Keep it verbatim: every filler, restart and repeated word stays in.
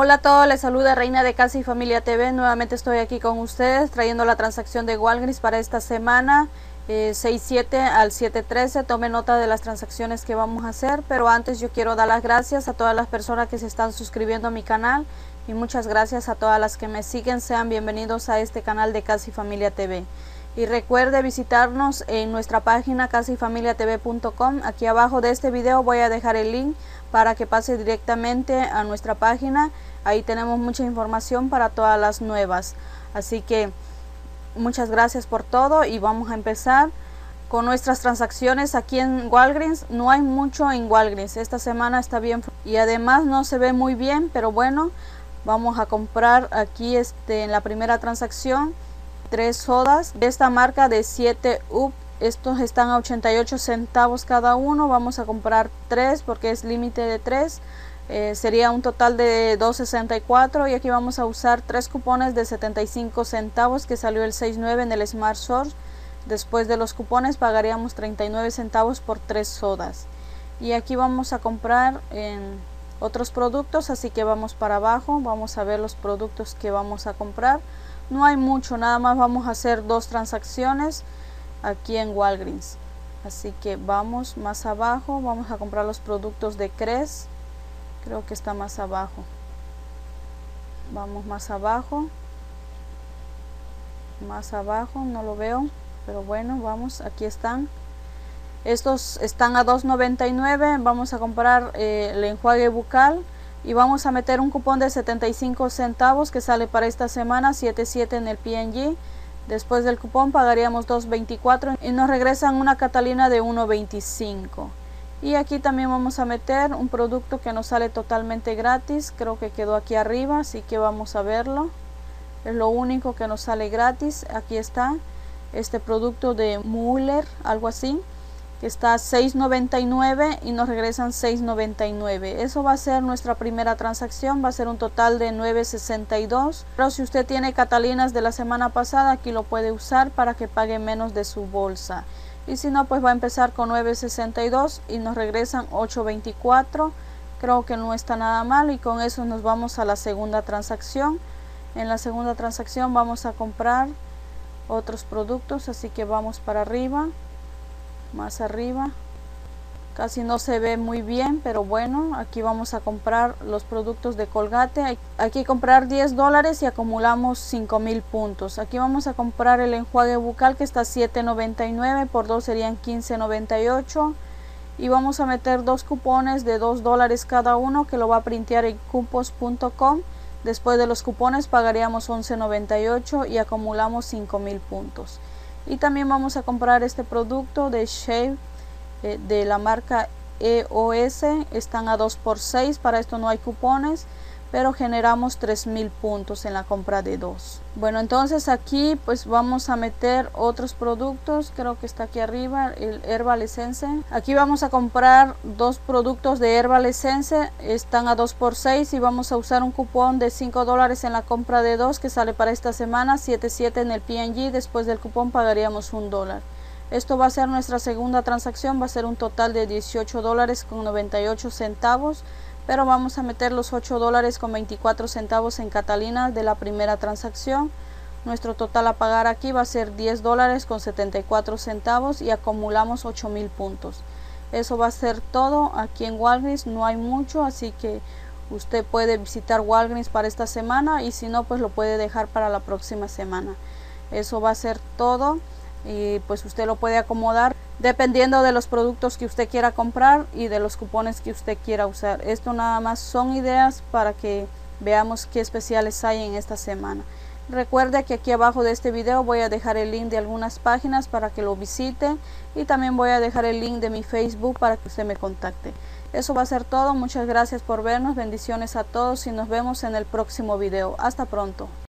Hola a todos, les saluda Reina de Casa y Familia T V. Nuevamente estoy aquí con ustedes trayendo la transacción de Walgreens para esta semana, eh, seis siete al siete trece. Tome nota de las transacciones que vamos a hacer, pero antes yo quiero dar las gracias a todas las personas que se están suscribiendo a mi canal y muchas gracias a todas las que me siguen. Sean bienvenidos a este canal de Casa y Familia T V. Y recuerde visitarnos en nuestra página casa y familia t v punto com. Aquí abajo de este video voy a dejar el link para que pase directamente a nuestra página. Ahí tenemos mucha información para todas las nuevas. Así que muchas gracias por todo y vamos a empezar con nuestras transacciones aquí en Walgreens. No hay mucho en Walgreens. Esta semana está bien y además no se ve muy bien, pero bueno, vamos a comprar aquí este en la primera transacción tres sodas de esta marca de siete up. Estos están a ochenta y ocho centavos cada uno. Vamos a comprar tres porque es límite de tres. Eh, sería un total de dos sesenta y cuatro, y aquí vamos a usar tres cupones de setenta y cinco centavos que salió el seis nueve en el Smart Source. Después de los cupones pagaríamos treinta y nueve centavos por tres sodas. Y aquí vamos a comprar en otros productos, así que vamos para abajo. Vamos a ver los productos que vamos a comprar. No hay mucho, nada más vamos a hacer dos transacciones aquí en Walgreens. Así que vamos más abajo, vamos a comprar los productos de Crest. Creo que está más abajo. Vamos más abajo. Más abajo, no lo veo. Pero bueno, vamos, aquí están. Estos están a dos noventa y nueve. Vamos a comprar eh, el enjuague bucal. Y vamos a meter un cupón de setenta y cinco centavos que sale para esta semana, siete siete en el P N G. Después del cupón pagaríamos dos veinticuatro y nos regresan una Catalina de uno veinticinco. Y aquí también vamos a meter un producto que nos sale totalmente gratis. Creo que quedó aquí arriba, así que vamos a verlo. Es lo único que nos sale gratis. Aquí está este producto de Müller, algo así, que está a seis noventa y nueve y nos regresan seis noventa y nueve. Eso va a ser nuestra primera transacción, va a ser un total de nueve sesenta y dos. Pero si usted tiene Catalinas de la semana pasada, aquí lo puede usar para que pague menos de su bolsa. Y si no, pues va a empezar con nueve sesenta y dos y nos regresan ocho veinticuatro. Creo que no está nada mal, y con eso nos vamos a la segunda transacción. En la segunda transacción vamos a comprar otros productos, así que vamos para arriba. Más arriba, casi no se ve muy bien, pero bueno, aquí vamos a comprar los productos de Colgate. Aquí comprar diez dólares y acumulamos cinco mil puntos. Aquí vamos a comprar el enjuague bucal que está a siete noventa y nueve, por dos serían quince noventa y ocho, y vamos a meter dos cupones de dos dólares cada uno que lo va a printear en cupos punto com. Después de los cupones pagaríamos once noventa y ocho y acumulamos cinco mil puntos. Y también vamos a comprar este producto de Shave eh, de la marca E O S. Están a dos por seis. Para esto no hay cupones, pero generamos tres mil puntos en la compra de dos. Bueno, entonces aquí pues vamos a meter otros productos. Creo que está aquí arriba el Herbal Essence. Aquí vamos a comprar dos productos de Herbal Essence. Están a dos por seis y vamos a usar un cupón de cinco dólares en la compra de dos que sale para esta semana, siete siete en el P N G. Después del cupón pagaríamos un dólar. Esto va a ser nuestra segunda transacción, va a ser un total de dieciocho dólares con noventa y ocho centavos. Pero vamos a meter los ocho dólares con veinticuatro centavos en Catalina de la primera transacción. Nuestro total a pagar aquí va a ser diez dólares con setenta y cuatro centavos y acumulamos ocho mil puntos. Eso va a ser todo aquí en Walgreens. No hay mucho, así que usted puede visitar Walgreens para esta semana, y si no, pues lo puede dejar para la próxima semana. Eso va a ser todo, y pues usted lo puede acomodar dependiendo de los productos que usted quiera comprar y de los cupones que usted quiera usar. Esto nada más son ideas para que veamos qué especiales hay en esta semana. Recuerde que aquí abajo de este video voy a dejar el link de algunas páginas para que lo visite, y también voy a dejar el link de mi Facebook para que usted me contacte. Eso va a ser todo. Muchas gracias por vernos, bendiciones a todos y nos vemos en el próximo video. Hasta pronto.